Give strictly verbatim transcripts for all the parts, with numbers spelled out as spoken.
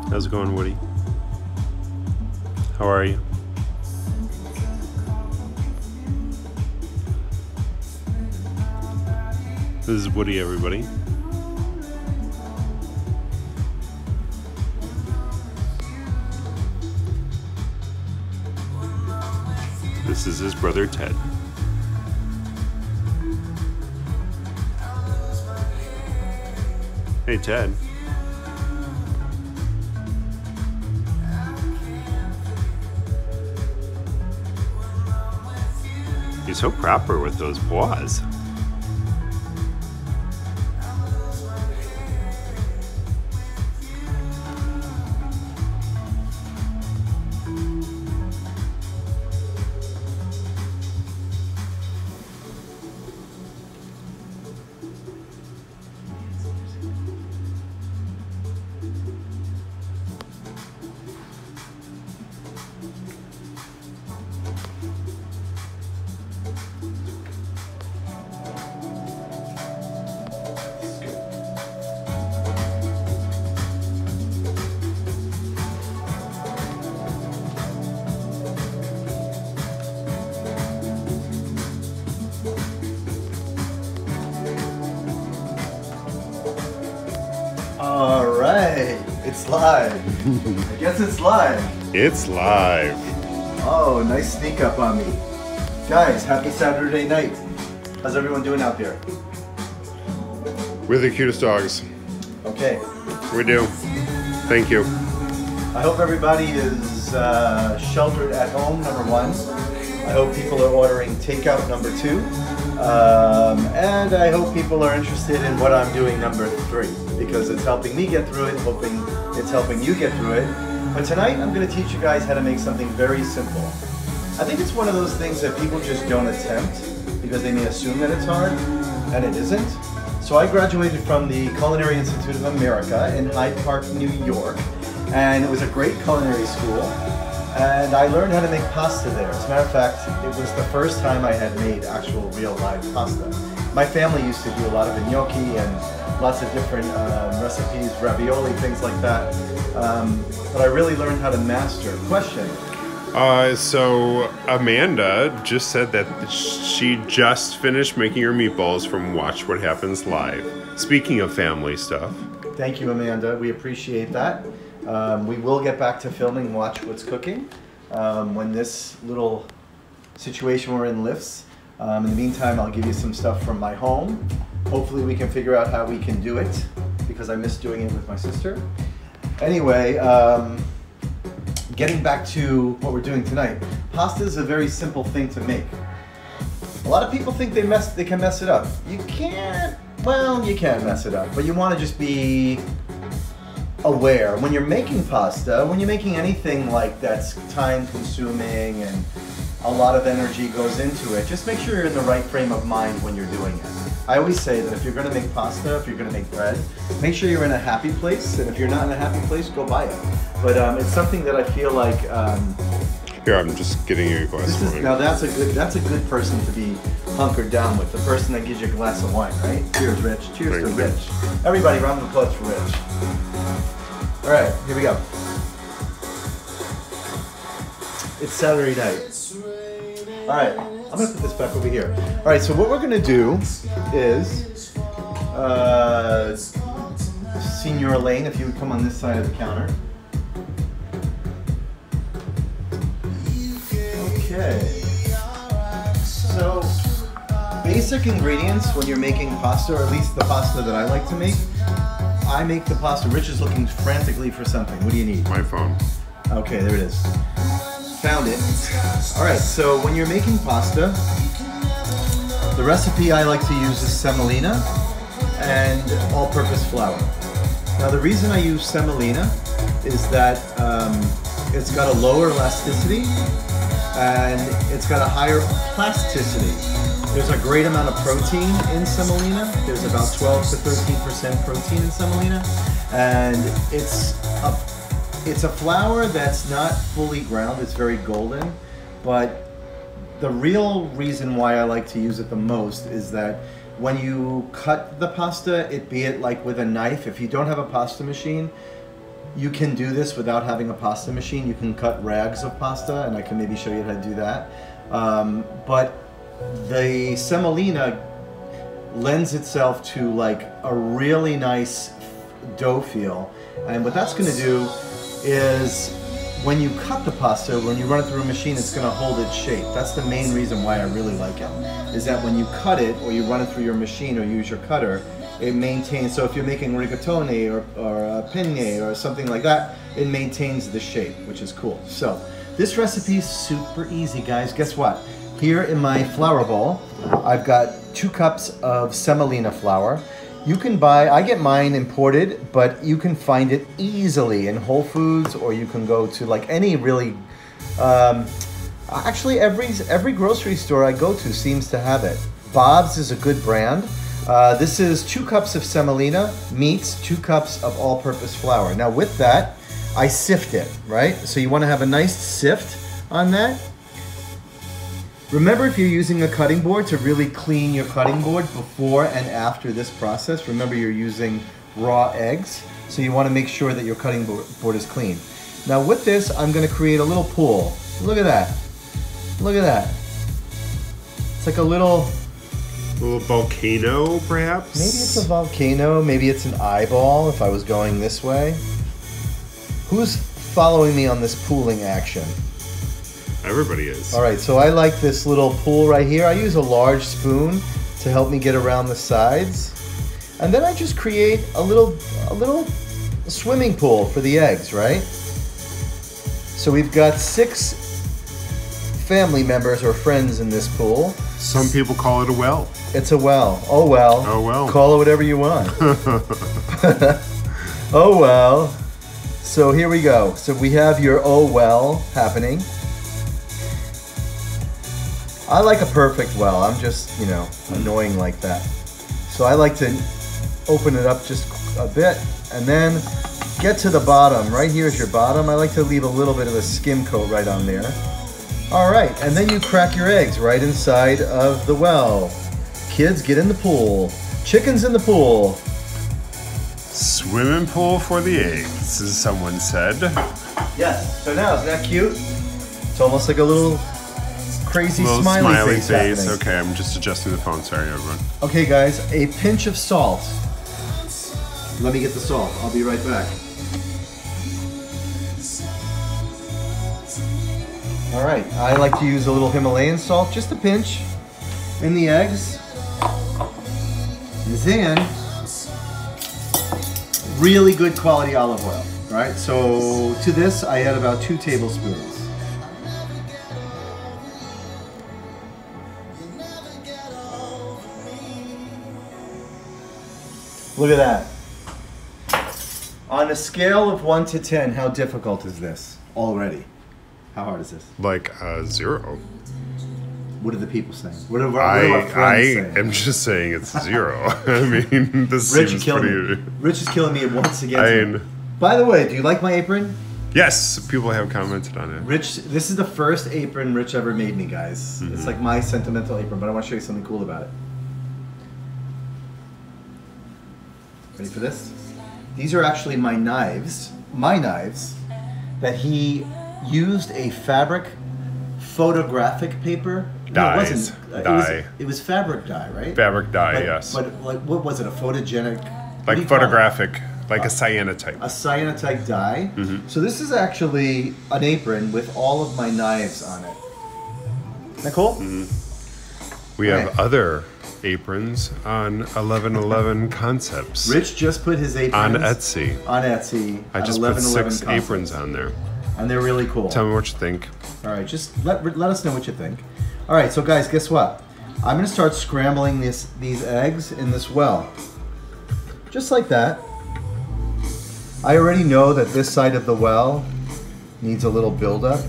How's it going, Woody? How are you? This is Woody, everybody. This is his brother, Ted. Hey, Ted. He's so proper with those paws. All right, it's live. I guess it's live. It's live. Oh, nice sneak up on me. Guys, happy Saturday night. How's everyone doing out there? We're the cutest dogs. Okay. We do. Thank you. I hope everybody is uh, sheltered at home, number one. I hope people are ordering takeout, number two. Um, and I hope people are interested in what I'm doing, number three, because it's helping me get through it, hoping it's helping you get through it. But tonight I'm going to teach you guys how to make something very simple. I think it's one of those things that people just don't attempt because they may assume that it's hard, and it isn't. So I graduated from the Culinary Institute of America in Hyde Park, New York, and it was a great culinary school. And I learned how to make pasta there. As a matter of fact, it was the first time I had made actual real live pasta. My family used to do a lot of gnocchi and lots of different um, recipes, ravioli, things like that. Um, but I really learned how to master. Question. Uh, so Amanda just said that she just finished making her meatballs from Watch What Happens Live. Speaking of family stuff. Thank you, Amanda. We appreciate that. Um, we will get back to filming Watch What's Cooking um, when this little situation we're in lifts. Um, in the meantime, I'll give you some stuff from my home. Hopefully we can figure out how we can do it because I miss doing it with my sister. Anyway, um, getting back to what we're doing tonight. Pasta is a very simple thing to make. A lot of people think they mess, they can mess it up. You can't, well, you can mess it up, but you want to just be aware. When you're making pasta, when you're making anything like that's time consuming and a lot of energy goes into it, just make sure you're in the right frame of mind when you're doing it. I always say that if you're going to make pasta, if you're going to make bread, make sure you're in a happy place, and if you're not in a happy place, go buy it. But um, it's something that I feel like um, Here, I'm just getting you a glass this of is, wine. now that's a good that's a good person to be hunkered down with, the person that gives you a glass of wine, right? Cheers, Rich. Cheers Thank to you. Rich. Everybody, round of applause for Rich. All right, here we go. It's Saturday night. All right, I'm gonna put this back over here. All right, so what we're gonna do is, uh, Senior Elaine, if you would come on this side of the counter. Okay. So, basic ingredients when you're making pasta, or at least the pasta that I like to make. I make the pasta. Rich is looking frantically for something. What do you need? My phone. Okay, there it is. Found it. All right, so when you're making pasta, the recipe I like to use is semolina and all-purpose flour. Now, the reason I use semolina is that um, it's got a lower elasticity and it's got a higher plasticity. There's a great amount of protein in semolina. There's about twelve to thirteen percent protein in semolina, and it's a It's a flour that's not fully ground, it's very golden, but the real reason why I like to use it the most is that when you cut the pasta, it be it like with a knife, if you don't have a pasta machine, you can do this without having a pasta machine. You can cut rags of pasta, and I can maybe show you how to do that. Um, but the semolina lends itself to like a really nice dough feel. And what that's going to do is when you cut the pasta, when you run it through a machine, it's going to hold its shape. That's the main reason why I really like it, is that when you cut it or you run it through your machine or use your cutter, it maintains, so if you're making rigatoni or, or uh, penne or something like that, it maintains the shape, which is cool. So this recipe is super easy, guys. Guess what? Here in my flour bowl, I've got two cups of semolina flour. You can buy, I get mine imported, but you can find it easily in Whole Foods, or you can go to like any really, um, actually every, every grocery store I go to seems to have it. Bob's is a good brand. Uh, this is two cups of semolina meets two cups of all-purpose flour. Now with that, I sift it, right? So you want to have a nice sift on that. Remember, if you're using a cutting board, to really clean your cutting board before and after this process. Remember, you're using raw eggs, so you want to make sure that your cutting board is clean. Now with this, I'm going to create a little pool. Look at that. Look at that. It's like a little... A little volcano, perhaps? Maybe it's a volcano. Maybe it's an eyeball if I was going this way. Who's following me on this pooling action? Everybody is. All right, so I like this little pool right here. I use a large spoon to help me get around the sides. And then I just create a little, a little swimming pool for the eggs, right? So we've got six family members or friends in this pool. Some people call it a well. It's a well. Oh well. Oh well. Call it whatever you want. Oh well. So here we go. So we have your oh well happening. I like a perfect well. I'm just, you know, annoying like that. So I like to open it up just a bit and then get to the bottom. Right here is your bottom. I like to leave a little bit of a skim coat right on there. All right, and then you crack your eggs right inside of the well. Kids, get in the pool. Chickens in the pool. Swimming pool for the eggs, as someone said. Yes. So now, isn't that cute? It's almost like a little crazy little smiley, smiley face. face. happening. Okay, I'm just adjusting the phone. Sorry, everyone. Okay, guys, a pinch of salt. Let me get the salt. I'll be right back. All right, I like to use a little Himalayan salt, just a pinch, in the eggs. And then, really good quality olive oil, right? So to this, I add about two tablespoons. Look at that. On a scale of one to ten, how difficult is this already? How hard is this? Like uh, zero. What are the people saying? What are, what I are our friends I saying? am just saying it's zero. I mean, this Rich is seems killing pretty. me. Rich is killing me once again. I today. mean, By the way, do you like my apron? yes, people have commented on it. Rich, this is the first apron Rich ever made me, guys. Mm-hmm. It's like my sentimental apron, but I want to show you something cool about it. Ready for this? These are actually my knives, my knives, that he used a fabric photographic paper. No, it Dyes. wasn't. Uh, Dye. It was, it was fabric dye, right? Fabric dye, But- yes. But like, what was it? A photogenic? what do Like you call it? photographic, like a cyanotype. A cyanotype dye. Mhm. So this is actually an apron with all of my knives on it. Isn't that cool? We have Right. other aprons on eleven eleven Concepts Rich just put his aprons on Etsy. on Etsy. I on just put eleven eleven six Concepts. aprons on there. And they're really cool. Tell me what you think. All right, just let, let us know what you think. All right, so guys, guess what? I'm gonna start scrambling this these eggs in this well. Just like that. I already know that this side of the well needs a little buildup.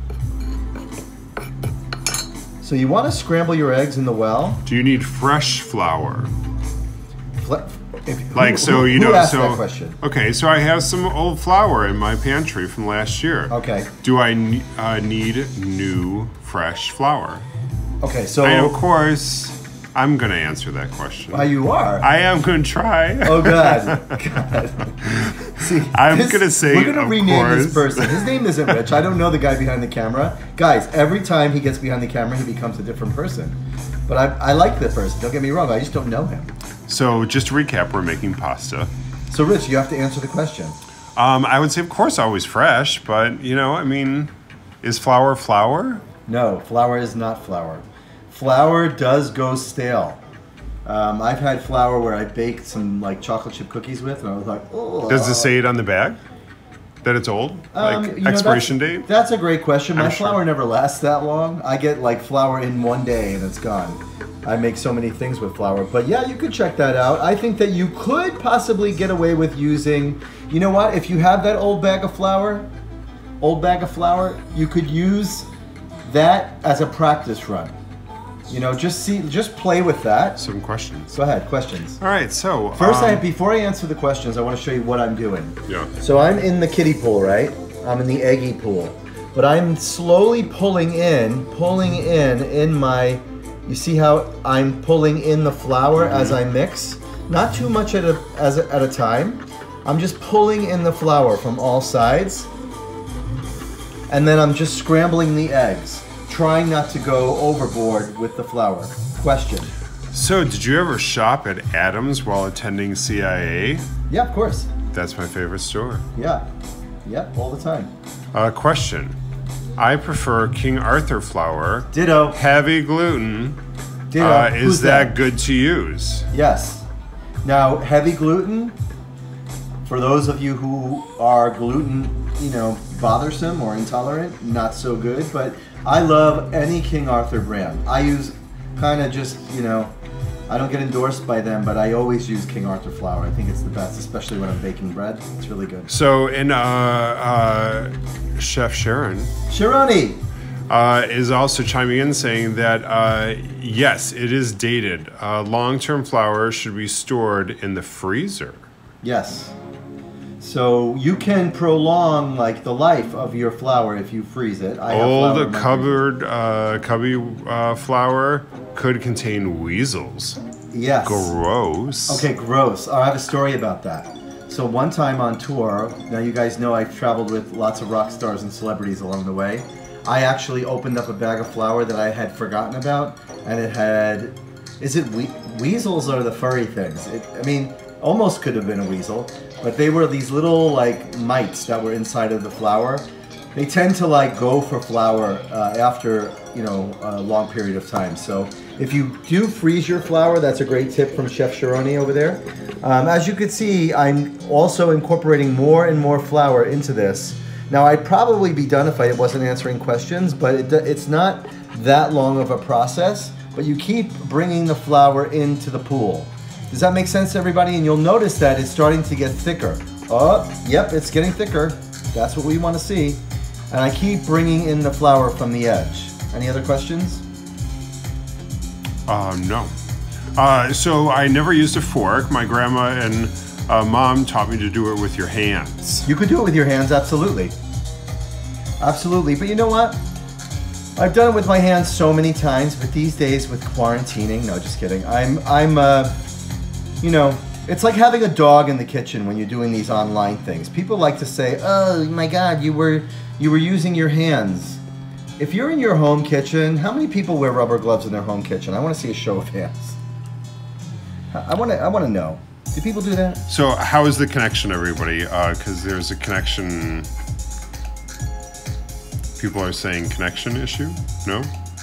So you want to scramble your eggs in the well. Do you need fresh flour? Fle- if- who- Like so, who- you who know. asked So that question? okay, so I have some old flour in my pantry from last year. Okay. Do I ne- uh, need new fresh flour? Okay, so And of course, I'm going to answer that question. Why you are? I am going to try. Oh, God. God. See, I'm this- going to say, We're going to of rename course. this person. His name isn't Rich. I don't know the guy behind the camera. Guys, every time he gets behind the camera, he becomes a different person. But I, I like the person. Don't get me wrong. I just don't know him. So just to recap, we're making pasta. So, Rich, you have to answer the question. Um, I would say, of course, always fresh, but, you know, I mean, is flour flour? No, flour is not flour. Flour does go stale. Um, I've had flour where I baked some like chocolate chip cookies with, and I was like, oh. Does it say it on the bag that it's old? Um, Like you know, expiration that's, date? That's a great question. My I'm sure. flour never lasts that long. I get like flour in one day and it's gone. I make so many things with flour. But yeah, you could check that out. I think that you could possibly get away with using, you know what? If you have that old bag of flour, old bag of flour, you could use that as a practice run. You know, just see, just play with that. Some questions. Go ahead, questions. All right, so First, um, I before I answer the questions, I want to show you what I'm doing. yeah. So I'm in the kiddie pool, right? I'm in the eggy pool. But I'm slowly pulling in, pulling in, in my, you see how I'm pulling in the flour Mm-hmm. as I mix? Not too much at a, as a, at a time. I'm just pulling in the flour from all sides. And then I'm just scrambling the eggs, trying not to go overboard with the flour. Question. So, did you ever shop at Adams while attending C I A? Yeah, of course. That's my favorite store. Yeah. Yep, all the time. Uh, question. I prefer King Arthur flour, Ditto. heavy gluten. Ditto. Uh, Who's is that good to use? Yes. Now, heavy gluten, for those of you who are gluten, you know, bothersome or intolerant, not so good, but I love any King Arthur brand. I use kind of just, you know, I don't get endorsed by them, but I always use King Arthur flour. I think it's the best, especially when I'm baking bread. It's really good. So, in uh, uh, Chef Sharon Shirani! uh, is also chiming in saying that uh, yes, it is dated. Uh, long-term flour should be stored in the freezer. Yes. So you can prolong like the life of your flour if you freeze it. I have flour Old in my freezer. cupboard uh, cubby uh, flour could contain weasels. Yes. Gross. Okay, gross. I have a story about that. So one time on tour, now you guys know I've traveled with lots of rock stars and celebrities along the way. I actually opened up a bag of flour that I had forgotten about, and it had, is it we- weasels or the furry things? It, I mean, almost could have been a weasel, but they were these little like mites that were inside of the flour. They tend to like go for flour uh, after, you know, a long period of time. So if you do freeze your flour, that's a great tip from Chef Sharoni over there. Um, as you can see, I'm also incorporating more and more flour into this. Now I'd probably be done if I wasn't answering questions, but it, it's not that long of a process, but you keep bringing the flour into the pool. Does that make sense to everybody? And you'll notice that it's starting to get thicker. Oh, yep, it's getting thicker. That's what we want to see. And I keep bringing in the flour from the edge. Any other questions? Uh, no. Uh, so I never used a fork. My grandma and uh, mom taught me to do it with your hands. You could do it with your hands, absolutely. Absolutely, but you know what? I've done it with my hands so many times, but these days with quarantining, no, just kidding. I'm, I'm, uh, you know, it's like having a dog in the kitchen when you're doing these online things. People like to say, "Oh my God, you were, you were using your hands." If you're in your home kitchen, how many people wear rubber gloves in their home kitchen? I want to see a show of hands. I want to, I want to know. Do people do that? So how is the connection, everybody? Because uh, there's a connection. People are saying connection issue. No.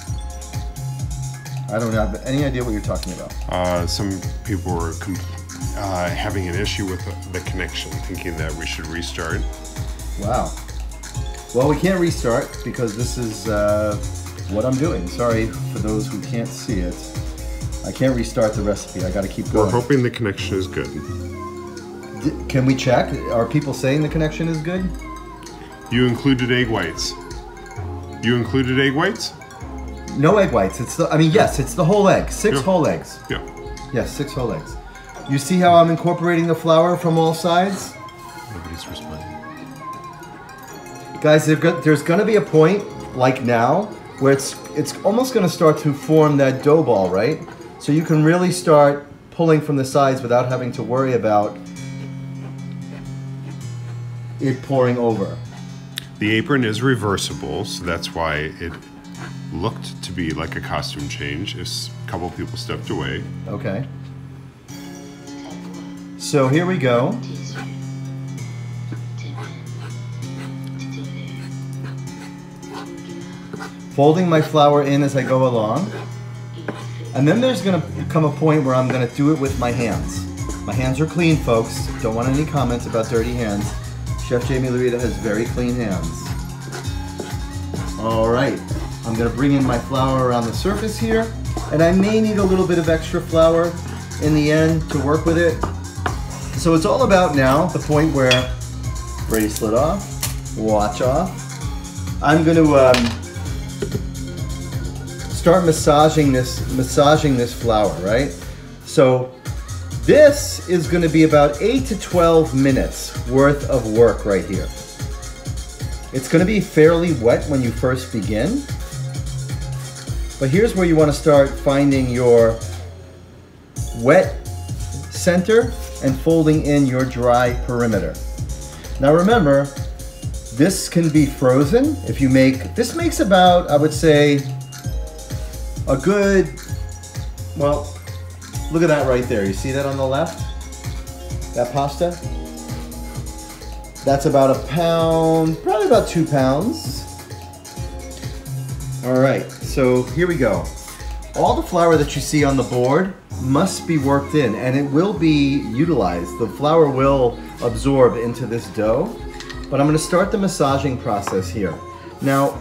I don't have any idea what you're talking about. Uh, some people were com- uh, having an issue with the, the connection, thinking that we should restart. Wow. Well, we can't restart because this is uh, what I'm doing. Sorry for those who can't see it. I can't restart the recipe. I got to keep We're going. hoping the connection is good. D- can we check? Are people saying the connection is good? You included egg whites. You included egg whites? No egg whites. It's the. I mean, yes, it's the whole egg. Six Yeah. whole eggs. Yeah. Yes, six whole eggs. You see how I'm incorporating the flour from all sides? Nobody's responding. Guys, there's going to be a point, like now, where it's it's almost going to start to form that dough ball, right? So you can really start pulling from the sides without having to worry about it pouring over. The apron is reversible, so that's why it looked to be like a costume change if a couple people stepped away. Okay. So here we go. Folding my flour in as I go along. And then there's gonna come a point where I'm gonna do it with my hands. My hands are clean, folks. Don't want any comments about dirty hands. Chef Jamie Laurita has very clean hands. All right, I'm gonna bring in my flour around the surface here, and I may need a little bit of extra flour in the end to work with it. So it's all about now the point where bracelet off, watch off. I'm gonna um, start massaging this, massaging this flour, right? So this is gonna be about eight to twelve minutes worth of work right here. It's gonna be fairly wet when you first begin, but here's where you wanna start finding your wet center and folding in your dry perimeter. Now remember, this can be frozen if you make, this makes about, I would say, a good, well, look at that right there. You see that on the left? That pasta? That's about a pound, probably about two pounds. All right, so here we go. All the flour that you see on the board must be worked in, and it will be utilized. The flour will absorb into this dough, but I'm gonna start the massaging process here. Now,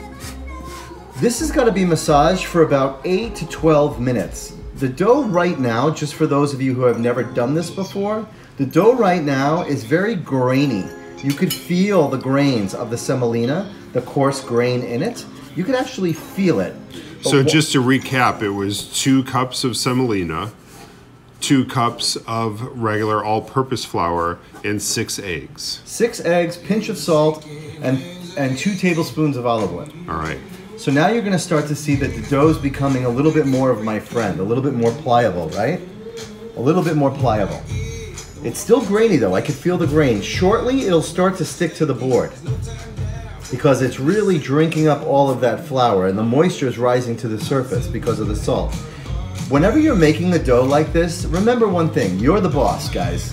this has got to be massaged for about eight to twelve minutes. The dough right now, just for those of you who have never done this before, the dough right now is very grainy. You could feel the grains of the semolina, the coarse grain in it. You could actually feel it. So just to recap, it was two cups of semolina, two cups of regular all-purpose flour, and six eggs. Six eggs, pinch of salt, and, and two tablespoons of olive oil. All right. So now you're gonna start to see that the dough is becoming a little bit more of my friend, a little bit more pliable, right? A little bit more pliable. It's still grainy though, I can feel the grain. Shortly, it'll start to stick to the board because it's really drinking up all of that flour and the moisture is rising to the surface because of the salt. Whenever you're making the dough like this, remember one thing, you're the boss, guys.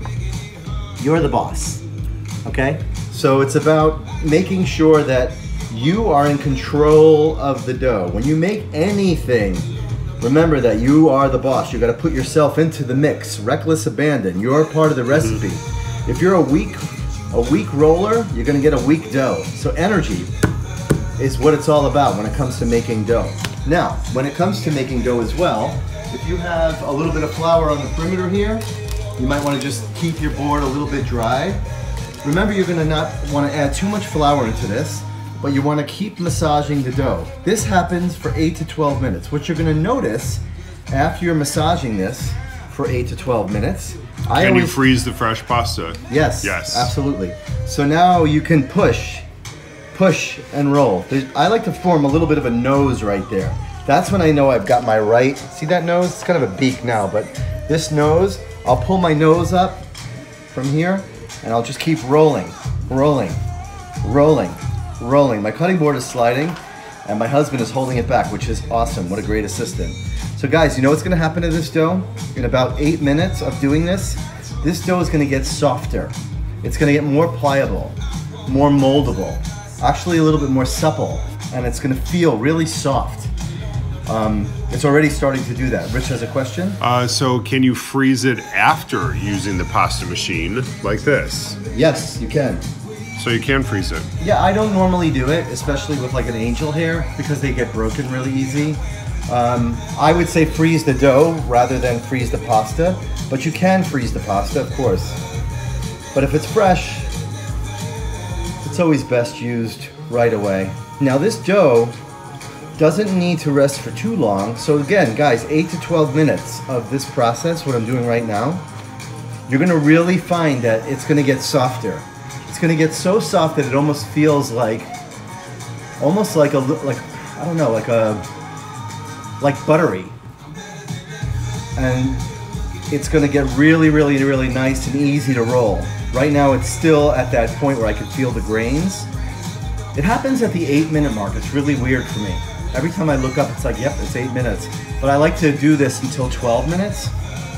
You're the boss, okay? So it's about making sure that you are in control of the dough. When you make anything, remember that you are the boss. You got to put yourself into the mix. Reckless abandon. You're part of the recipe. If you're a weak, a weak roller, you're going to get a weak dough. So energy is what it's all about when it comes to making dough. Now, when it comes to making dough as well, if you have a little bit of flour on the perimeter here, you might want to just keep your board a little bit dry. Remember, you're going to not want to add too much flour into this, but you want to keep massaging the dough. This happens for eight to twelve minutes. What you're going to notice after you're massaging this for eight to twelve minutes, I Can always, you freeze the fresh pasta? Yes, Yes. absolutely. So now you can push, push and roll. There's, I like to form a little bit of a nose right there. That's when I know I've got my right, see that nose? It's kind of a beak now, but this nose, I'll pull my nose up from here and I'll just keep rolling, rolling, rolling. rolling. My cutting board is sliding and my husband is holding it back, which is awesome. What a great assistant. So guys, you know what's gonna happen to this dough? In about eight minutes of doing this, this dough is gonna get softer. It's gonna get more pliable, more moldable, actually a little bit more supple, and it's gonna feel really soft. Um, it's already starting to do that. Rich has a question? Uh, so can you freeze it after using the pasta machine like this? Yes, you can. So you can freeze it. Yeah, I don't normally do it, especially with like an angel hair, because they get broken really easy. Um, I would say freeze the dough rather than freeze the pasta, but you can freeze the pasta, of course. But if it's fresh, it's always best used right away. Now this dough doesn't need to rest for too long. So again, guys, eight to twelve minutes of this process, what I'm doing right now, you're gonna really find that it's gonna get softer. It's gonna get so soft that it almost feels like, almost like a, like, I don't know, like a, like buttery. and it's gonna get really, really, really nice and easy to roll. Right now it's still at that point where I can feel the grains. It happens at the eight minute mark. It's really weird for me. Every time I look up, it's like, yep, it's eight minutes. But I like to do this until twelve minutes.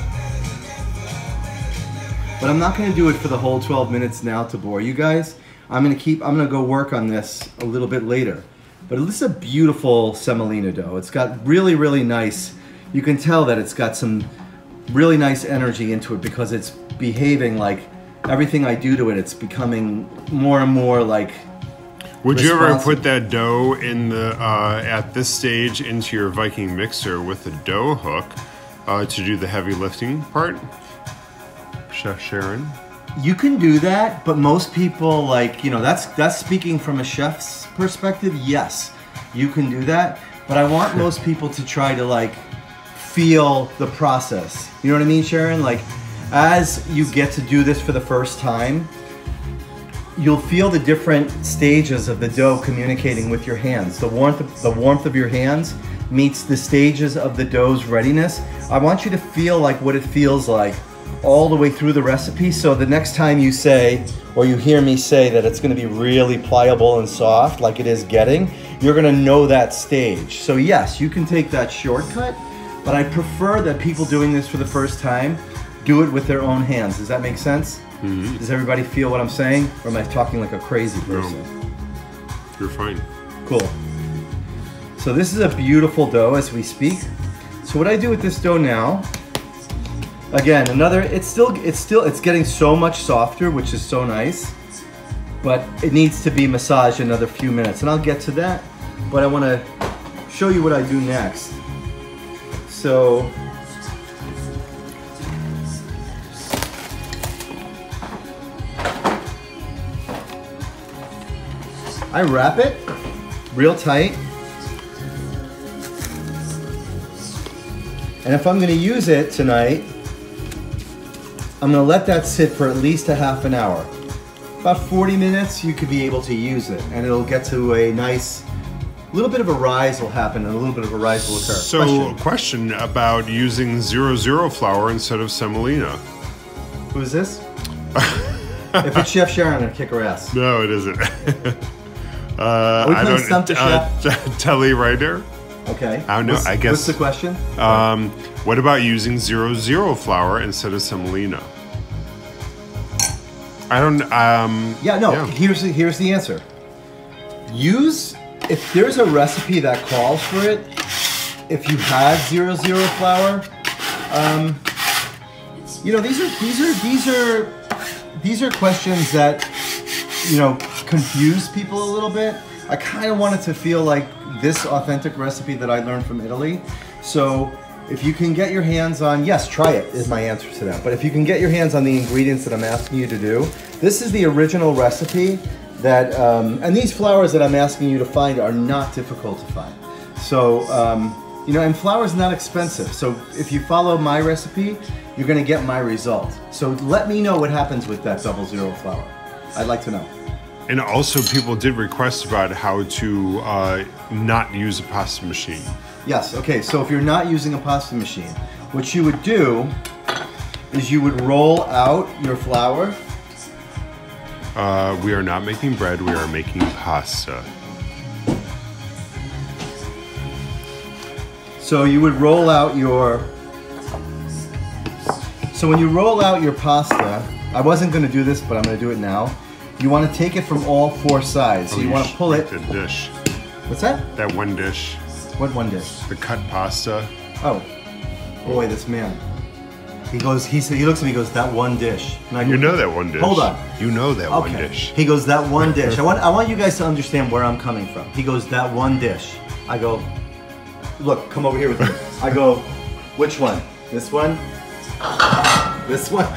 But I'm not gonna do it for the whole twelve minutes now to bore you guys. I'm gonna keep, I'm gonna go work on this a little bit later. But this is a beautiful semolina dough. It's got really, really nice, you can tell that it's got some really nice energy into it because it's behaving like everything I do to it, it's becoming more and more like Would you ever put that dough in the uh, at this stage into your Viking mixer with a dough hook uh, to do the heavy lifting part? Chef Sharon? You can do that, but most people, like, you know, that's that's speaking from a chef's perspective. Yes, you can do that, but I want most people to try to like feel the process. You know what I mean, Sharon? Like, as you get to do this for the first time, you'll feel the different stages of the dough communicating with your hands. The warmth of, the warmth of your hands meets the stages of the dough's readiness. I want you to feel like what it feels like all the way through the recipe, so the next time you say, or you hear me say that it's gonna be really pliable and soft like it is getting, you're gonna know that stage. So yes, you can take that shortcut, but I prefer that people doing this for the first time do it with their own hands. Does that make sense? Mm-hmm. Does everybody feel what I'm saying? Or am I talking like a crazy person? No. You're fine. Cool. So this is a beautiful dough as we speak. So what I do with this dough now, again, another, it's still, it's still, it's getting so much softer, which is so nice, but it needs to be massaged another few minutes, and I'll get to that, but I want to show you what I do next. So, I wrap it real tight. And if I'm gonna use it tonight, I'm gonna let that sit for at least a half an hour. About forty minutes, you could be able to use it, and it'll get to a nice, little bit of a rise will happen, and a little bit of a rise will occur. So, question, question about using zero zero flour instead of semolina. Who is this? If it's Chef Sharon, I'm gonna kick her ass. No, it isn't. uh, Are we I playing Stump the uh, Chef? Telly Ryder. Okay. I don't know. What's, I guess. What's the question? Um, what about using zero zero flour instead of semolina? I don't. Um, yeah. No. yeah. Here's the, here's the answer. Use, if there's a recipe that calls for it. If you had zero zero flour, um, you know these are these are these are these are questions that you know confuse people a little bit. I kind of wanted to feel like this authentic recipe that I learned from Italy. So if you can get your hands on, yes, try it is my answer to that. But if you can get your hands on the ingredients that I'm asking you to do, this is the original recipe that, um, and these flours that I'm asking you to find are not difficult to find. So, um, you know, and flour is not expensive. So if you follow my recipe, you're gonna get my result. So let me know what happens with that double zero flour. I'd like to know. And also, people did request about how to uh, not use a pasta machine. Yes, okay, so if you're not using a pasta machine, what you would do is you would roll out your flour. Uh, we are not making bread, we are making pasta. So you would roll out your, so when you roll out your pasta, I wasn't gonna do this, but I'm gonna do it now. You want to take it from all four sides. So oh, you, you want to pull it. The dish. What's that? That one dish. What one dish? The cut pasta. Oh, boy, this man. He goes. He he looks at me. He goes, that one dish. And I go, you know that one dish. Hold on. You know that okay. one dish. He goes, that one dish. I want I want you guys to understand where I'm coming from. He goes, that one dish. I go, look, come over here with me. I go, which one? This one? This one?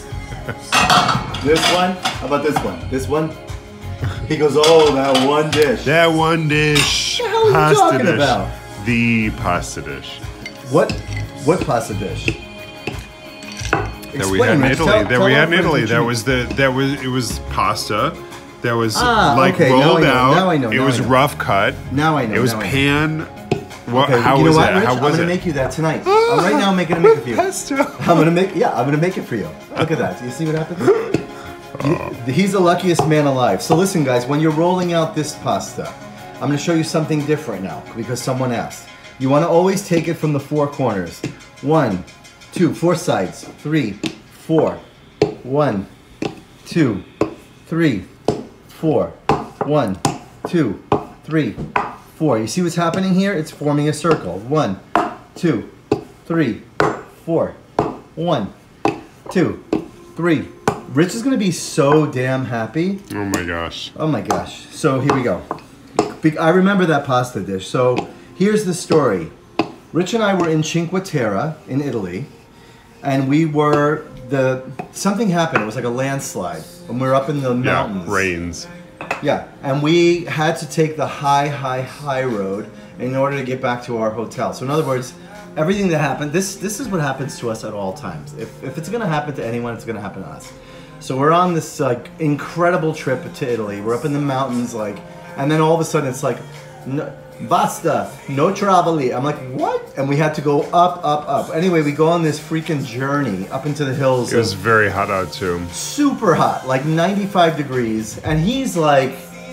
This one? How about this one? This one? He goes, oh, that one dish. That one dish. What the hell are you pasta talking dish. about? The pasta dish. What? What pasta dish? That we had in Rich. Italy. Tell, that tell we had in our Italy. friends That what was the. That was. It was pasta. That was Ah, like okay, now rolled I know, out. now I know, It now was I know. rough cut. Now I know. It was now I know. pan What? Okay, how you know was what, it? Rich? How I'm was gonna it? make you that tonight. I'm right now making it make it for you. Pesto. I'm gonna make yeah, I'm gonna make it for you. Look at that. Do you see what happens? Oh. He's the luckiest man alive. So listen, guys, when you're rolling out this pasta, I'm gonna show you something different now because someone asked. You want to always take it from the four corners. One, two, four sides. Three, four. One, two, three, four. One, two, three, four. You see what's happening here? It's forming a circle. One, two, three, four. One, two, three. Rich is gonna be so damn happy. Oh my gosh. Oh my gosh. So here we go. Be- I remember that pasta dish. So here's the story. Rich and I were in Cinque Terre in Italy, and we were the something happened. It was like a landslide, and we were up in the mountains. Yeah, rains. Yeah, and we had to take the high, high, high road in order to get back to our hotel. So in other words, everything that happened, this this is what happens to us at all times. If, if it's gonna happen to anyone, it's gonna happen to us. So we're on this like incredible trip to Italy. We're up in the mountains, like, and then all of a sudden it's like, no, basta, no traveling. I'm like, what? And we had to go up, up, up. Anyway, we go on this freaking journey up into the hills. It was very hot out too. Super hot, like ninety-five degrees, and he's like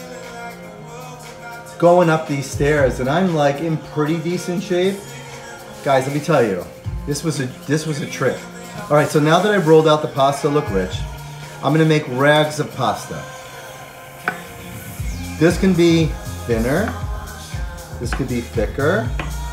going up these stairs, and I'm like in pretty decent shape. Guys, let me tell you, this was a this was a trip. All right, so now that I've rolled out the pasta, look, Rich, I'm gonna make rags of pasta. This can be thinner. This could be thicker.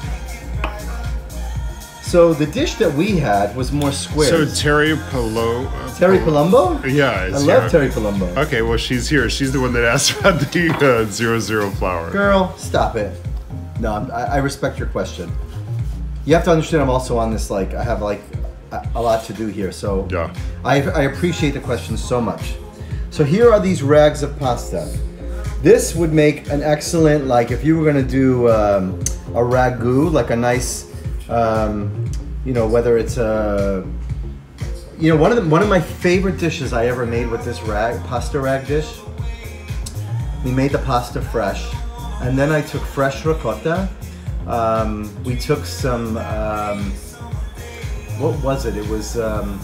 So the dish that we had was more square. So Terry Palo. Uh, Terry Palumbo? Yeah, I is love here. Terry Palumbo. Okay, well she's here. She's the one that asked about the uh, zero zero flour. Girl, stop it. No, I'm, I, I respect your question. You have to understand I'm also on this, like, I have like a, a lot to do here. So Yeah. I, I appreciate the question so much. So here are these rags of pasta. This would make an excellent, like if you were gonna do um, a ragu, like a nice, um, you know, whether it's a, you know, one of the, one of my favorite dishes I ever made with this rag, pasta rag dish. We made the pasta fresh, and then I took fresh ricotta. Um, we took some, um, what was it? It was um,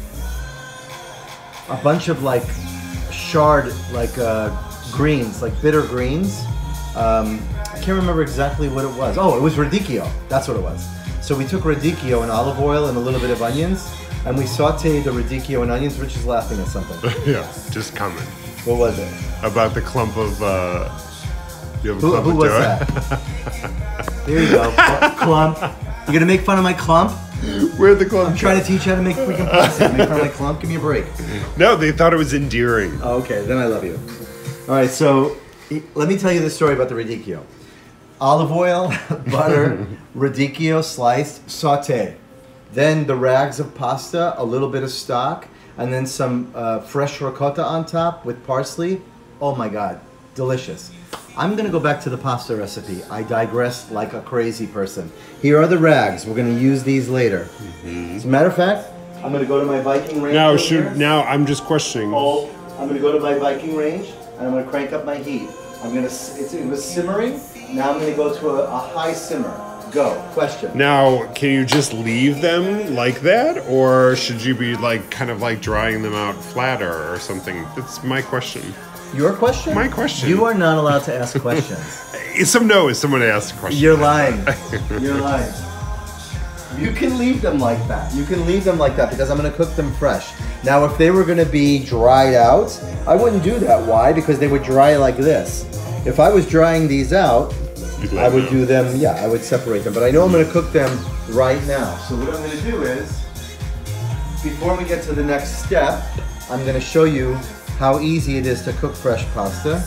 a bunch of like shard, like uh, greens, like bitter greens. Um, I can't remember exactly what it was. Oh, it was radicchio. That's what it was. So we took radicchio and olive oil and a little bit of onions, and we sauteed the radicchio and onions. Rich is laughing at something. Yeah, just coming. What was it? About the clump of. Uh, you have a Who, clump who of was dough? that? There you go. Cl- clump. You gonna make fun of my clump? Where'd the clump? I'm trying to teach you how to make freaking pasta. Make fun of my clump? Give me a break. No, they thought it was endearing. Oh, okay, then I love you. All right, so e- let me tell you the story about the radicchio. Olive oil, butter, radicchio sliced, saute. Then the rags of pasta, a little bit of stock, and then some uh, fresh ricotta on top with parsley. Oh my God, delicious. I'm gonna go back to the pasta recipe. I digress like a crazy person. Here are the rags. We're gonna use these later. Mm-hmm. As a matter of fact, I'm gonna go to my Viking range. Now, over shoot. here. Now, I'm just questioning. Oh, I'm gonna go to my Viking range and I'm gonna crank up my heat. I'm gonna, it's, it was simmering. Now I'm gonna go to a, a high simmer. Go, question. Now, can you just leave them like that, or should you be like kind of like drying them out flatter or something? That's my question. Your question? My question. You are not allowed to ask questions. Some no, is someone asked a question. You're lying. You're lying. You can leave them like that. You can leave them like that because I'm gonna cook them fresh. Now, if they were gonna be dried out, I wouldn't do that. Why? Because they would dry like this. If I was drying these out, I would do them, yeah, I would separate them. But I know I'm gonna cook them right now. So what I'm gonna do is, before we get to the next step, I'm gonna show you how easy it is to cook fresh pasta.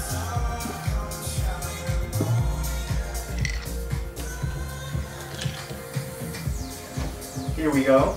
Here we go.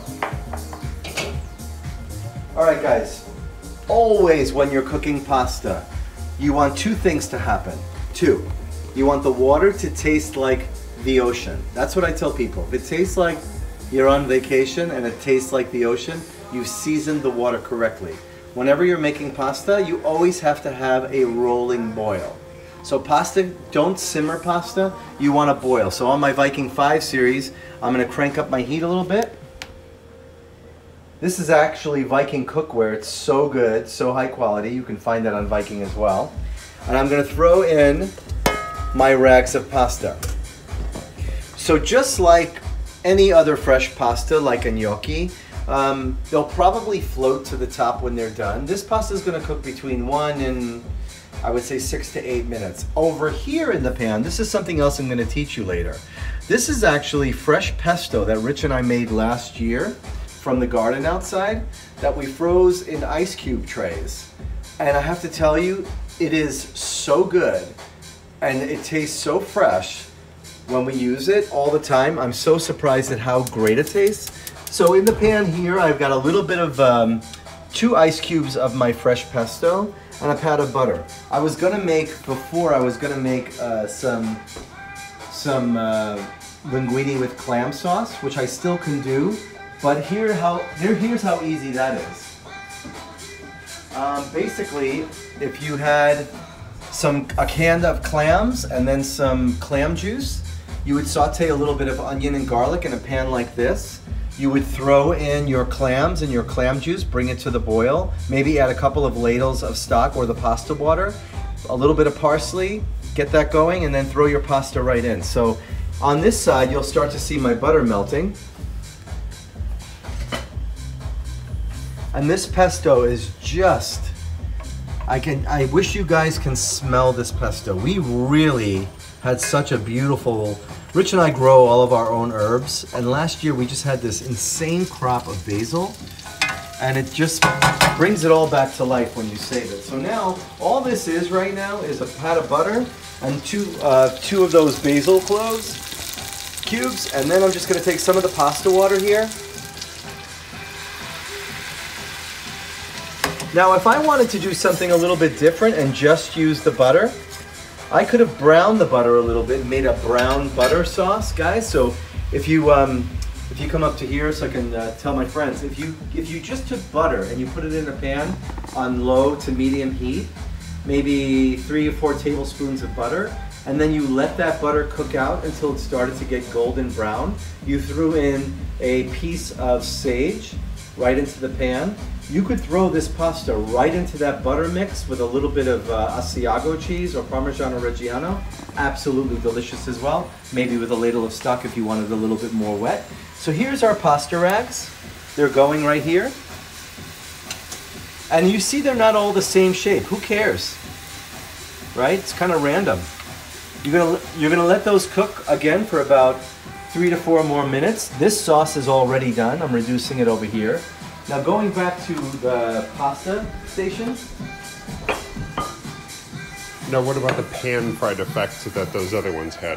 All right, guys. Always when you're cooking pasta, you want two things to happen. Two. You want the water to taste like the ocean. That's what I tell people. If it tastes like you're on vacation and it tastes like the ocean, you've seasoned the water correctly. Whenever you're making pasta, you always have to have a rolling boil. So pasta, don't simmer pasta, you want to boil. So on my Viking five series, I'm going to crank up my heat a little bit. This is actually Viking cookware. It's so good, so high quality. You can find that on Viking as well. And I'm going to throw in my rags of pasta. So just like any other fresh pasta, like a gnocchi, um, they'll probably float to the top when they're done. This pasta is going to cook between one and I would say six to eight minutes. Over here in the pan, this is something else I'm gonna teach you later. This is actually fresh pesto that Rich and I made last year from the garden outside that we froze in ice cube trays. And I have to tell you, it is so good and it tastes so fresh when we use it all the time. I'm so surprised at how great it tastes. So in the pan here, I've got a little bit of um, two ice cubes of my fresh pesto and a pat of butter. I was gonna make, before I was gonna make uh, some, some uh, linguine with clam sauce, which I still can do, but here how, here, here's how easy that is. Um, basically, if you had some, a can of clams and then some clam juice, you would saute a little bit of onion and garlic in a pan like this. You would throw in your clams and your clam juice, bring it to the boil, maybe add a couple of ladles of stock or the pasta water, a little bit of parsley, get that going, and then throw your pasta right in. So on this side, you'll start to see my butter melting. And this pesto is just, I can, I wish you guys can smell this pesto. We really had such a beautiful, Rich and I grow all of our own herbs, and last year we just had this insane crop of basil, and it just brings it all back to life when you save it. So now, all this is right now is a pat of butter and two, uh, two of those basil cloves, cubes, and then I'm just gonna take some of the pasta water here. Now, if I wanted to do something a little bit different and just use the butter, I could have browned the butter a little bit and made a brown butter sauce, guys. So if you um, if you come up to here, so I can uh, tell my friends, if you if you just took butter and you put it in a pan on low to medium heat, maybe three or four tablespoons of butter, and then you let that butter cook out until it started to get golden brown. You threw in a piece of sage right into the pan. You could throw this pasta right into that butter mix with a little bit of uh, Asiago cheese or Parmigiano Reggiano. Absolutely delicious as well. Maybe with a ladle of stock if you wanted a little bit more wet. So here's our pasta rags. They're going right here. And you see they're not all the same shape. Who cares? Right? It's kind of random. You're gonna, you're gonna let those cook again for about three to four more minutes. This sauce is already done. I'm reducing it over here. Now going back to the pasta station. Now what about the pan fried effect that those other ones had?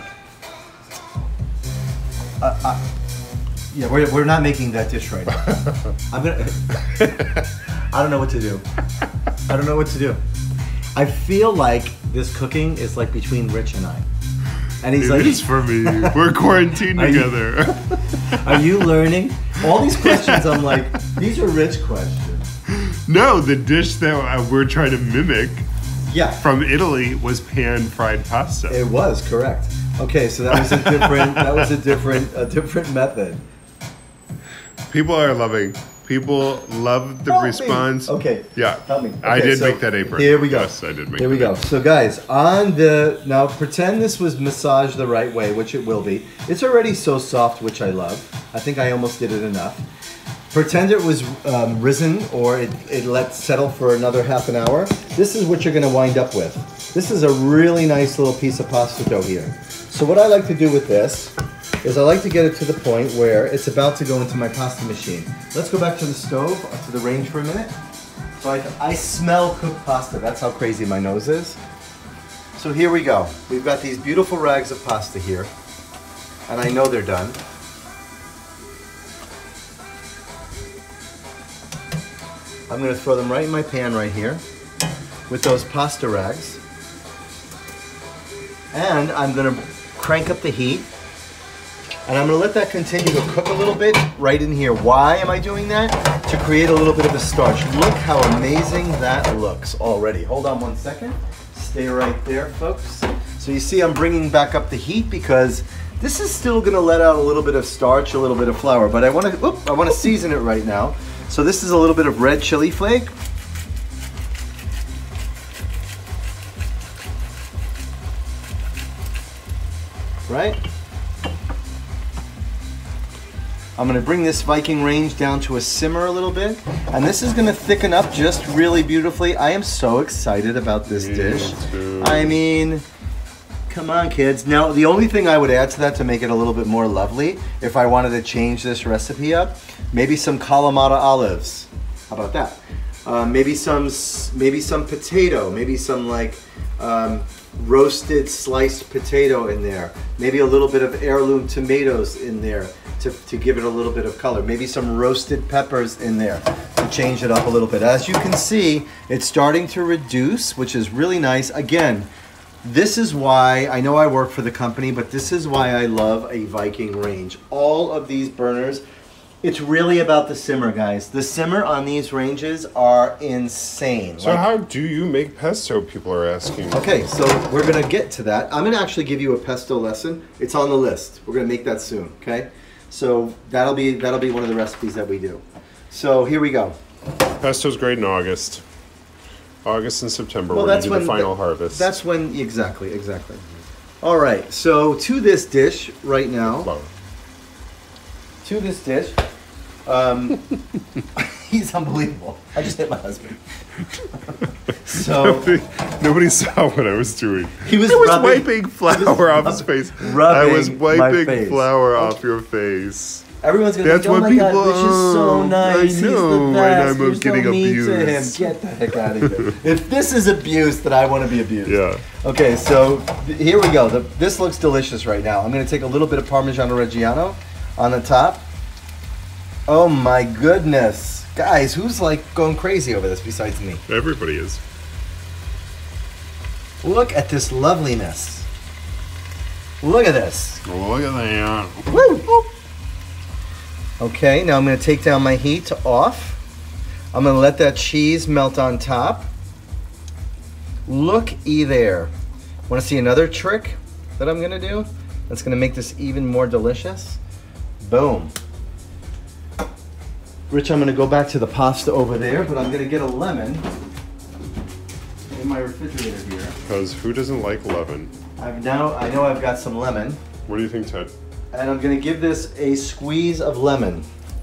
Uh, uh, yeah, we're, we're not making that dish right now. I'm gonna, I don't know what to do. I don't know what to do. I feel like this cooking is like between Rich and I. And he's it like, is for me. We're quarantined are together. You, are you learning? All these questions, I'm like, these are Rich questions. No, the dish that we're trying to mimic yeah. from Italy was pan fried pasta. It was correct. Okay, so that was a different. that was a different, a different method. People are loving. People love the Help response. Me. Okay. Yeah. Help me. Okay, I did so make that apron. Here we go. Yes, I did make. Here we go. So guys, on the now pretend this was massaged the right way, which it will be. It's already so soft, which I love. I think I almost did it enough. Pretend it was um, risen or it, it let settle for another half an hour. This is what you're going to wind up with. This is a really nice little piece of pasta dough here. So what I like to do with this is I like to get it to the point where it's about to go into my pasta machine. Let's go back to the stove, to the range for a minute. So I, I smell cooked pasta. That's how crazy my nose is. So here we go. We've got these beautiful rags of pasta here. And I know they're done. I'm gonna throw them right in my pan right here with those pasta rags. And I'm gonna crank up the heat. And I'm gonna let that continue to cook a little bit right in here. Why am I doing that? To create a little bit of a starch. Look how amazing that looks already. Hold on one second. stay right there, folks. So you see I'm bringing back up the heat because this is still gonna let out a little bit of starch, a little bit of flour, but I wanna, oop, I wanna season it right now. So this is a little bit of red chili flake. Right? I'm gonna bring this Viking range down to a simmer a little bit, and this is gonna thicken up just really beautifully. I am so excited about this Me dish. Too. I mean, come on, kids. Now, the only thing I would add to that to make it a little bit more lovely, if I wanted to change this recipe up, maybe some Kalamata olives. How about that? Uh, maybe some, maybe some potato, maybe some like um, roasted sliced potato in there. Maybe a little bit of heirloom tomatoes in there to, to give it a little bit of color. Maybe some roasted peppers in there to change it up a little bit. As you can see, it's starting to reduce, which is really nice. Again, this is why, I know I work for the company, but this is why I love a Viking range. All of these burners, it's really about the simmer, guys. The simmer on these ranges are insane. So like, how do you make pesto, people are asking? Okay, so we're gonna get to that. I'm gonna actually give you a pesto lesson. It's on the list. We're gonna make that soon, okay? So that'll be, that'll be one of the recipes that we do. So here we go. Pesto's great in August. August and September, well, when that's you do when the final the, harvest. That's when, exactly, exactly. All right, so to this dish right now, Flour. to this dish, um, he's unbelievable. I just hit my husband. So nobody, nobody saw what I was doing. He was, I was rubbing, wiping flour off his face. I was wiping flour off your face. Everyone's gonna That's think, oh my people, God, Rich is so nice. I know, He's the best. and I'm You're getting so mean abused. to him. Get the heck out of here. If this is abuse, then I want to be abused. Yeah. Okay, so th here we go. The, this looks delicious right now. I'm gonna take a little bit of Parmigiano Reggiano on the top. Oh my goodness. Guys, who's like going crazy over this besides me? Everybody is. Look at this loveliness. Look at this. Look at that. Woo! Okay, now I'm going to take down my heat to off. I'm going to let that cheese melt on top. Looky there. Want to see another trick that I'm going to do? That's going to make this even more delicious. Boom. Rich, I'm going to go back to the pasta over there, but I'm going to get a lemon in my refrigerator here. Because who doesn't like lemon? I've now, I know I've got some lemon. What do you think, Ted? And I'm gonna give this a squeeze of lemon.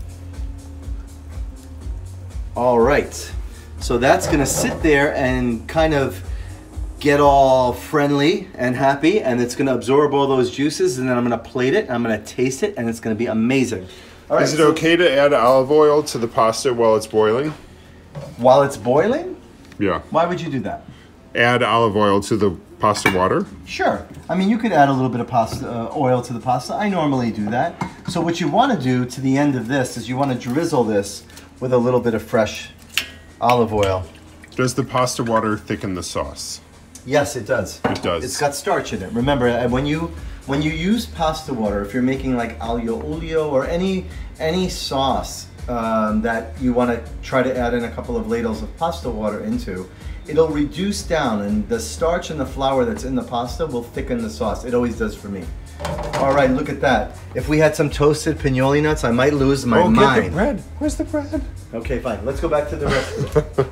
All right, so that's gonna sit there and kind of get all friendly and happy, and it's gonna absorb all those juices, and then I'm gonna plate it, I'm gonna taste it, and it's gonna be amazing. All right, Is it so okay to add olive oil to the pasta while it's boiling? While it's boiling? Yeah. Why would you do that? Add olive oil to the pasta water? Sure. I mean, you could add a little bit of pasta uh, oil to the pasta. I normally do that. So what you want to do to the end of this is you want to drizzle this with a little bit of fresh olive oil. Does the pasta water thicken the sauce? Yes, it does. It does. It's got starch in it. Remember, uh, when you when you use pasta water, if you're making like aglio olio or any any sauce um, that you want to try to add in a couple of ladles of pasta water into, it'll reduce down, and the starch and the flour that's in the pasta will thicken the sauce. It always does for me. All right, look at that. If we had some toasted pinoli nuts, I might lose my oh, mind. Get the bread. Where's the bread? Okay, fine. Let's go back to the recipe.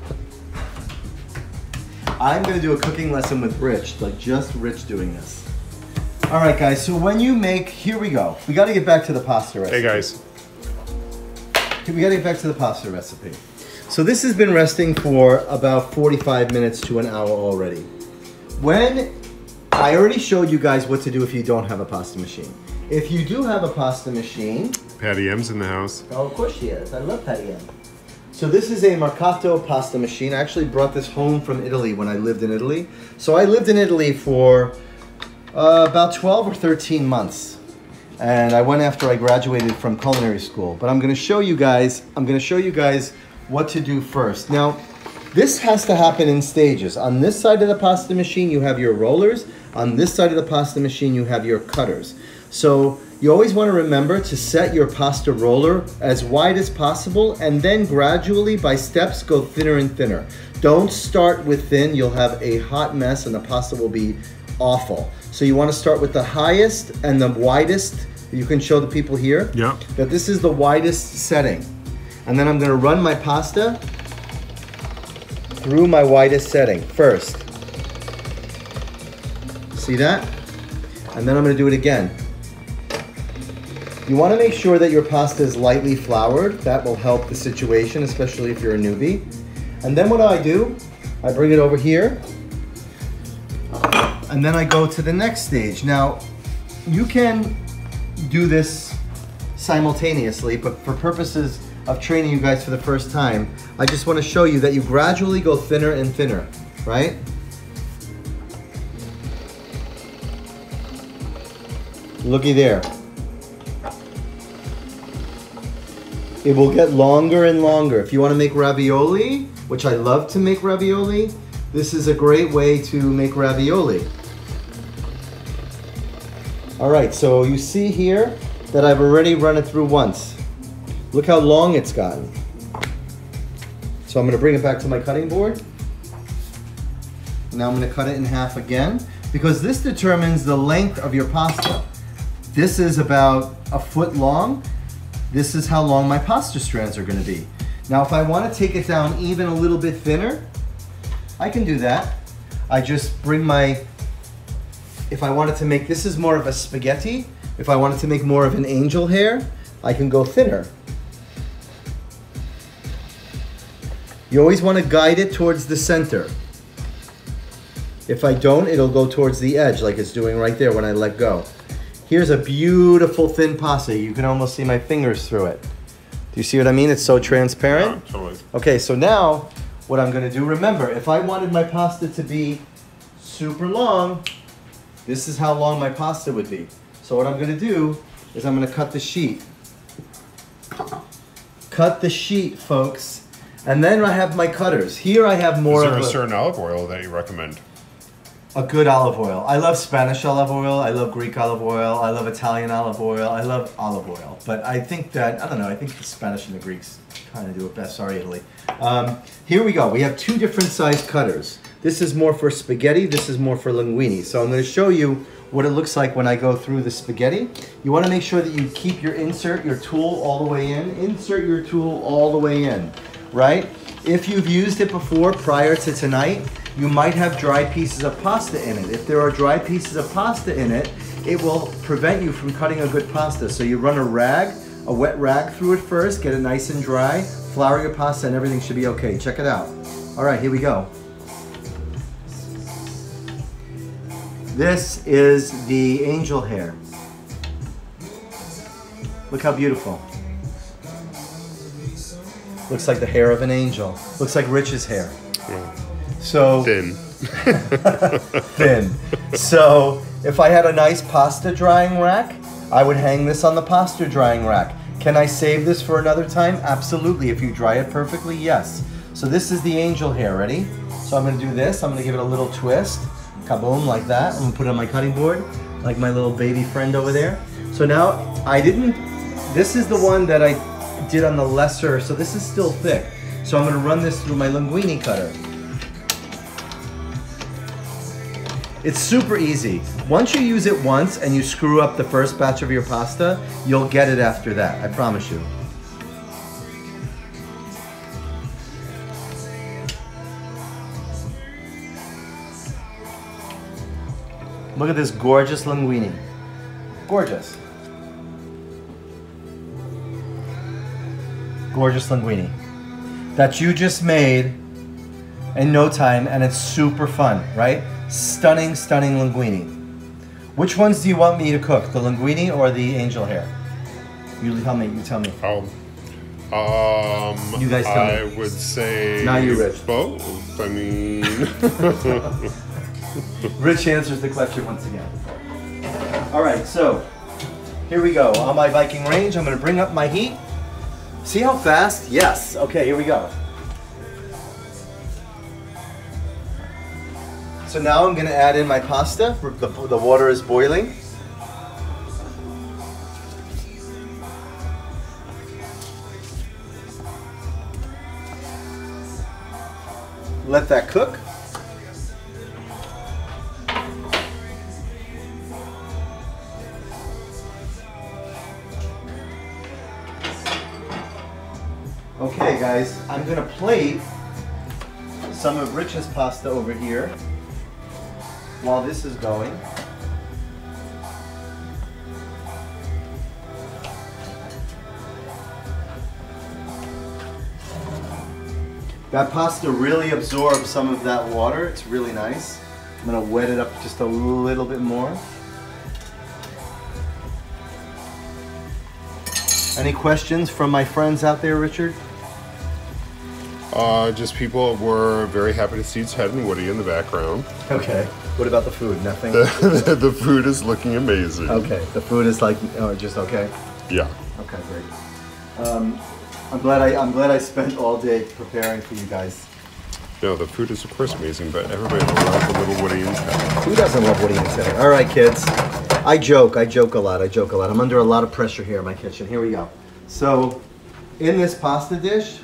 I'm gonna do a cooking lesson with Rich, like just Rich doing this. All right, guys, so when you make, here we go. We gotta get back to the pasta recipe. Hey, guys. We gotta get back to the pasta recipe. So this has been resting for about forty-five minutes to an hour already. When, I already showed you guys what to do if you don't have a pasta machine. If you do have a pasta machine. Patty M's in the house. Oh, of course she is. I love Patty M. So this is a Mercato pasta machine. I actually brought this home from Italy when I lived in Italy. So I lived in Italy for uh, about twelve or thirteen months. And I went after I graduated from culinary school. But I'm gonna show you guys, I'm gonna show you guys what to do first. Now, this has to happen in stages. On this side of the pasta machine, you have your rollers. On this side of the pasta machine, you have your cutters. So You always want to remember to set your pasta roller as wide as possible and then gradually by steps go thinner and thinner. Don't start with thin, you'll have a hot mess and the pasta will be awful. So you want to start with the highest and the widest. You can show the people here yeah. that this is the widest setting. And then I'm going to run my pasta through my widest setting first. See that? And then I'm going to do it again. You want to make sure that your pasta is lightly floured. That will help the situation, especially if you're a newbie. And then what do I do? I bring it over here. And then I go to the next stage. Now, you can do this simultaneously, but for purposes of training you guys for the first time, I just want to show you that you gradually go thinner and thinner, right? Looky there. It will get longer and longer. If you want to make ravioli, which I love to make ravioli, this is a great way to make ravioli. All right, so you see here that I've already run it through once. Look how long it's gotten. So I'm going to bring it back to my cutting board. Now I'm going to cut it in half again because this determines the length of your pasta. This is about a foot long. This is how long my pasta strands are going to be. Now if I want to take it down even a little bit thinner, I can do that. I just bring my, if I wanted to make, this is more of a spaghetti. If I wanted to make more of an angel hair, I can go thinner. You always want to guide it towards the center. If I don't, it'll go towards the edge like it's doing right there when I let go. Here's a beautiful thin pasta. You can almost see my fingers through it. Do you see what I mean? It's so transparent. Yeah, totally. Okay, so now what I'm gonna do, remember, if I wanted my pasta to be super long, this is how long my pasta would be. So what I'm gonna do is I'm gonna cut the sheet. Cut the sheet, folks. And then I have my cutters. Here I have more of a... Is there a certain olive oil that you recommend? A good olive oil. I love Spanish olive oil. I love Greek olive oil. I love Italian olive oil. I love olive oil. But I think that, I don't know, I think the Spanish and the Greeks kind of do it best. Sorry, Italy. Um, here we go. We have two different size cutters. This is more for spaghetti. This is more for linguine. So I'm going to show you what it looks like when I go through the spaghetti. You want to make sure that you keep your insert, your tool all the way in. Insert your tool all the way in, right? If you've used it before prior to tonight, you might have dry pieces of pasta in it. If there are dry pieces of pasta in it, it will prevent you from cutting a good pasta. So you run a rag, a wet rag through it first, get it nice and dry, flour your pasta and everything should be okay. Check it out. All right, here we go. This is the angel hair. Look how beautiful. Looks like the hair of an angel. Looks like Rich's hair. Yeah. So thin. Thin. So if I had a nice pasta drying rack, I would hang this on the pasta drying rack. Can I save this for another time? Absolutely. If you dry it perfectly, yes. So this is the angel hair. Ready? So I'm going to do this. I'm going to give it a little twist. Kaboom, like that. I'm going to put it on my cutting board, like my little baby friend over there. So now I didn't, this is the one that I did on the lesser, so this is still thick. So I'm going to run this through my linguine cutter. It's super easy. Once you use it once and you screw up the first batch of your pasta, you'll get it after that, I promise you. Look at this gorgeous linguine. Gorgeous. Gorgeous linguine that you just made in no time, and it's super fun, right? Stunning, stunning linguine. Which ones do you want me to cook, the linguine or the angel hair? You tell me, you tell me. Oh, um, you guys tell I me. would say Not you, Rich. Both, I mean. Rich answers the question once again. All right, so here we go. On my Viking range, I'm gonna bring up my heat. See how fast? Yes. Okay, here we go. So now I'm gonna add in my pasta. The, the water is boiling. let that cook. Okay guys, I'm gonna plate some of Rich's pasta over here while this is going. That pasta really absorbs some of that water. It's really nice. I'm gonna wet it up just a little bit more. Any questions from my friends out there, Richard? Uh, just people were very happy to see Ted and Woody in the background. Okay. What about the food? Nothing? The, the food is looking amazing. Okay. The food is like, oh, just okay? Yeah. Okay, great. Um, I'm glad I I'm glad I spent all day preparing for you guys. No, the food is of course amazing, but everybody loves a little Woody and Ted. Who doesn't love Woody and Ted? All right, kids. I joke. I joke a lot. I joke a lot. I'm under a lot of pressure here in my kitchen. Here we go. So, in this pasta dish,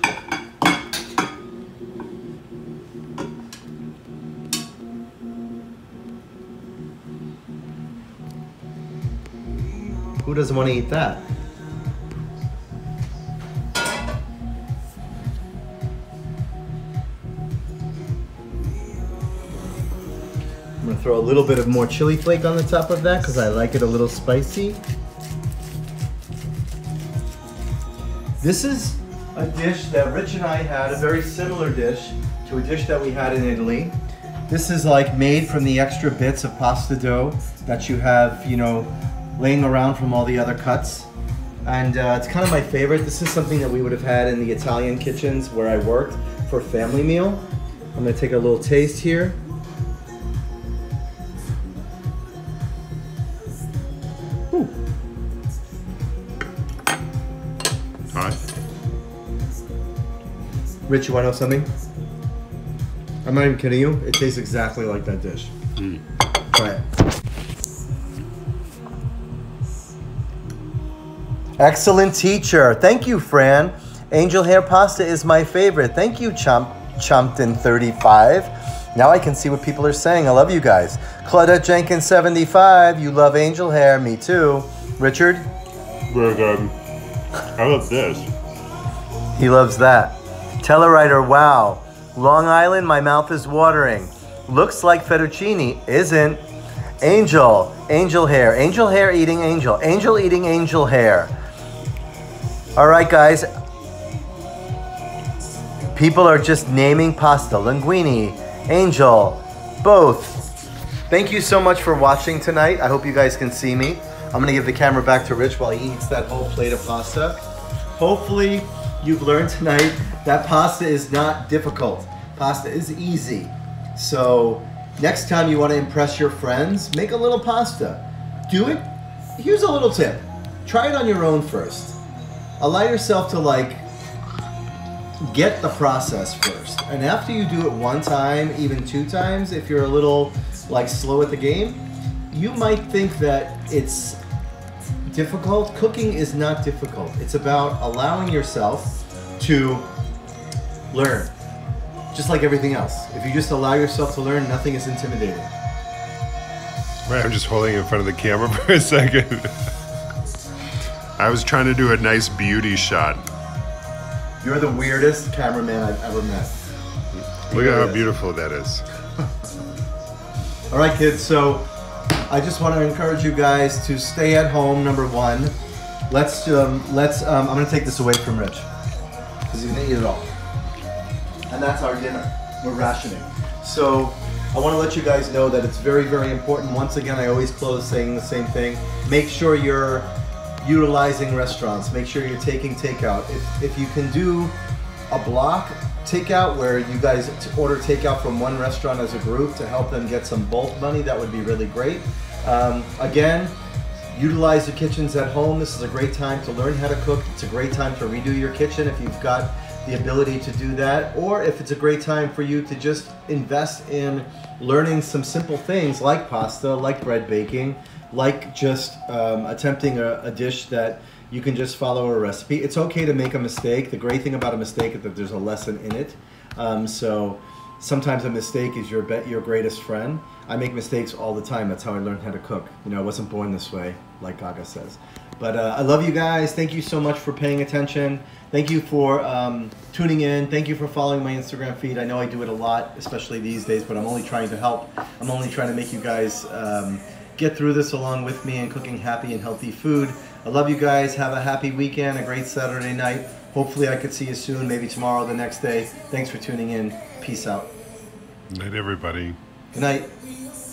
who doesn't want to eat that? I'm gonna throw a little bit of more chili flake on the top of that because I like it a little spicy. This is a dish that Rich and I had, a very similar dish to a dish that we had in Italy. This is like made from the extra bits of pasta dough that you have, you know, laying around from all the other cuts. And uh, it's kind of my favorite. This is something that we would have had in the Italian kitchens where I worked for a family meal. I'm gonna take a little taste here. Ooh. Hi. Rich, you wanna know something? I'm not even kidding you. It tastes exactly like that dish. Mm. Try it. Excellent teacher. Thank you, Fran. Angel hair pasta is my favorite. Thank you, Chomp Chompton thirty-five. Now I can see what people are saying. I love you guys. Claudette Jenkins seventy-five. You love angel hair. Me too. Richard? Very good. I love this. He loves that. Telewriter, wow. Long Island, my mouth is watering. Looks like fettuccine. Isn't. Angel. Angel hair. Angel hair eating angel. Angel eating angel hair. All right, guys. People are just naming pasta. Linguine, angel, both. Thank you so much for watching tonight. I hope you guys can see me. I'm gonna give the camera back to Rich while he eats that whole plate of pasta. Hopefully you've learned tonight that pasta is not difficult. Pasta is easy. So next time you want to impress your friends, make a little pasta. Do it. Here's a little tip. Try it on your own first. Allow yourself to like get the process first. And after you do it one time, even two times, if you're a little like slow at the game, you might think that it's difficult. Cooking is not difficult. It's about allowing yourself to learn. Just like everything else. If you just allow yourself to learn, nothing is intimidating. Right, I'm just holding it in front of the camera for a second. I was trying to do a nice beauty shot. You're the weirdest cameraman I've ever met. Look at how beautiful that is. All right, kids, so I just want to encourage you guys to stay at home, number one. Let's, um, let's, um, I'm gonna take this away from Rich, because he's gonna eat it all. And that's our dinner. We're rationing. So I want to let you guys know that it's very, very important. Once again, I always close saying the same thing. Make sure you're utilizing restaurants. Make sure you're taking takeout. If, if you can do a block takeout where you guys order takeout from one restaurant as a group to help them get some bulk money, that would be really great. Um, again, utilize your kitchens at home. This is a great time to learn how to cook. It's a great time to redo your kitchen if you've got the ability to do that, or if it's a great time for you to just invest in learning some simple things like pasta, like bread baking, like just um, attempting a, a dish that you can just follow a recipe. It's okay to make a mistake. The great thing about a mistake is that there's a lesson in it. Um, so sometimes a mistake is your bet your greatest friend. I make mistakes all the time. That's how I learned how to cook. You know, I wasn't born this way, like Gaga says. But uh, I love you guys. Thank you so much for paying attention. Thank you for um, tuning in. Thank you for following my Instagram feed. I know I do it a lot, especially these days, but I'm only trying to help. I'm only trying to make you guys um, get through this along with me and cooking happy and healthy food. I love you guys. Have a happy weekend, a great Saturday night. Hopefully I could see you soon, maybe tomorrow, the next day. Thanks for tuning in. Peace out. Good night, everybody. Good night.